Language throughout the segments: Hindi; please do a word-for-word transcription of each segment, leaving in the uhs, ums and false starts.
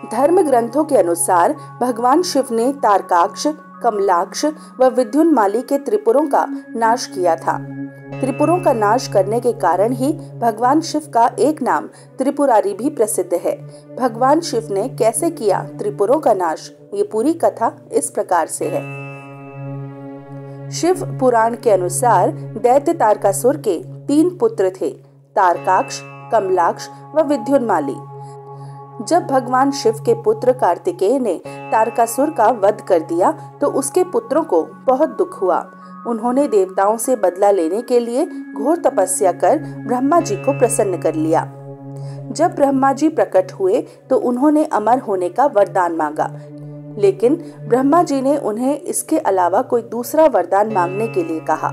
धर्म ग्रंथों के अनुसार भगवान शिव ने तारकाक्ष, कमलाक्ष व विद्युन्माली के त्रिपुरों का नाश किया था। त्रिपुरों का नाश करने के कारण ही भगवान शिव का एक नाम त्रिपुरारी भी प्रसिद्ध है। भगवान शिव ने कैसे किया त्रिपुरों का नाश, ये पूरी कथा इस प्रकार से है। शिव पुराण के अनुसार दैत्य तारकासुर के तीन पुत्र थे, तारकाक्ष, कमलाक्ष व विद्युन्माली। जब भगवान शिव के पुत्र कार्तिकेय ने तारकासुर का वध कर दिया तो उसके पुत्रों को बहुत दुख हुआ। उन्होंने देवताओं से बदला लेने के लिए घोर तपस्या कर ब्रह्मा जी को प्रसन्न कर लिया। जब ब्रह्मा जी प्रकट हुए तो उन्होंने अमर होने का वरदान मांगा, लेकिन ब्रह्मा जी ने उन्हें इसके अलावा कोई दूसरा वरदान मांगने के लिए कहा।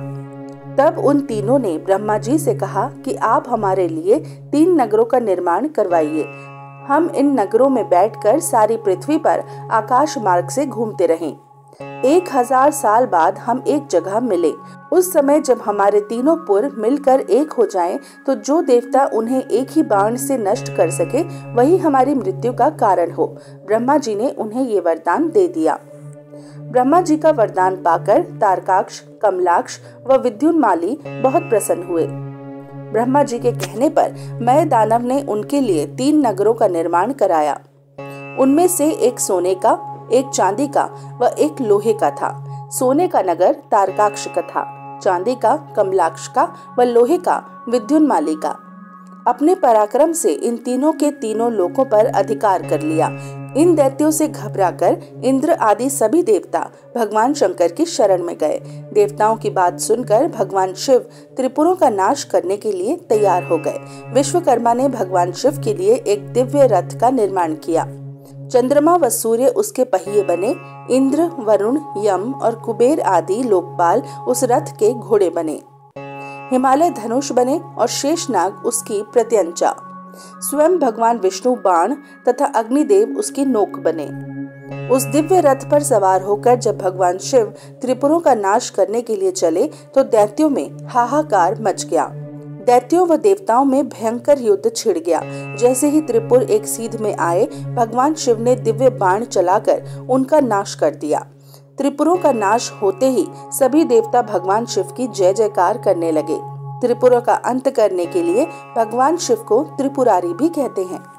तब उन तीनों ने ब्रह्मा जी से कहा कि आप हमारे लिए तीन नगरों का निर्माण करवाइए। हम इन नगरों में बैठकर सारी पृथ्वी पर आकाश मार्ग से घूमते रहें। एक हजार साल बाद हम एक जगह मिले। उस समय जब हमारे तीनों पुर मिलकर एक हो जाएं, तो जो देवता उन्हें एक ही बाण से नष्ट कर सके वही हमारी मृत्यु का कारण हो। ब्रह्मा जी ने उन्हें ये वरदान दे दिया। ब्रह्मा जी का वरदान पाकर तारकाक्ष, कमलाक्ष व विद्युन्माली बहुत प्रसन्न हुए। ब्रह्मा जी के कहने पर मय दानव ने उनके लिए तीन नगरों का निर्माण कराया। उनमें से एक सोने का, एक चांदी का व एक लोहे का था। सोने का नगर तारकाक्ष का था, चांदी का कमलाक्ष का व लोहे का विद्युन्माली का। अपने पराक्रम से इन तीनों के तीनों लोकों पर अधिकार कर लिया। इन दैत्यों से घबराकर इंद्र आदि सभी देवता भगवान शंकर की शरण में गए। देवताओं की बात सुनकर भगवान शिव त्रिपुरों का नाश करने के लिए तैयार हो गए। विश्वकर्मा ने भगवान शिव के लिए एक दिव्य रथ का निर्माण किया। चंद्रमा व सूर्य उसके पहिए बने। इंद्र, वरुण, यम और कुबेर आदि लोकपाल उस रथ के घोड़े बने। हिमालय धनुष बने और शेषनाग उसकी प्रत्यंचा। स्वयं भगवान विष्णु बाण तथा अग्निदेव उसकी नोक बने। उस दिव्य रथ पर सवार होकर जब भगवान शिव त्रिपुरों का नाश करने के लिए चले तो दैत्यों में हाहाकार मच गया। दैत्यों व देवताओं में भयंकर युद्ध छिड़ गया। जैसे ही त्रिपुर एक सीध में आए, भगवान शिव ने दिव्य बाण चलाकर उनका नाश कर दिया। त्रिपुरों का नाश होते ही सभी देवता भगवान शिव की जय जयकार करने लगे। त्रिपुरों का अंत करने के लिए भगवान शिव को त्रिपुरारी भी कहते हैं।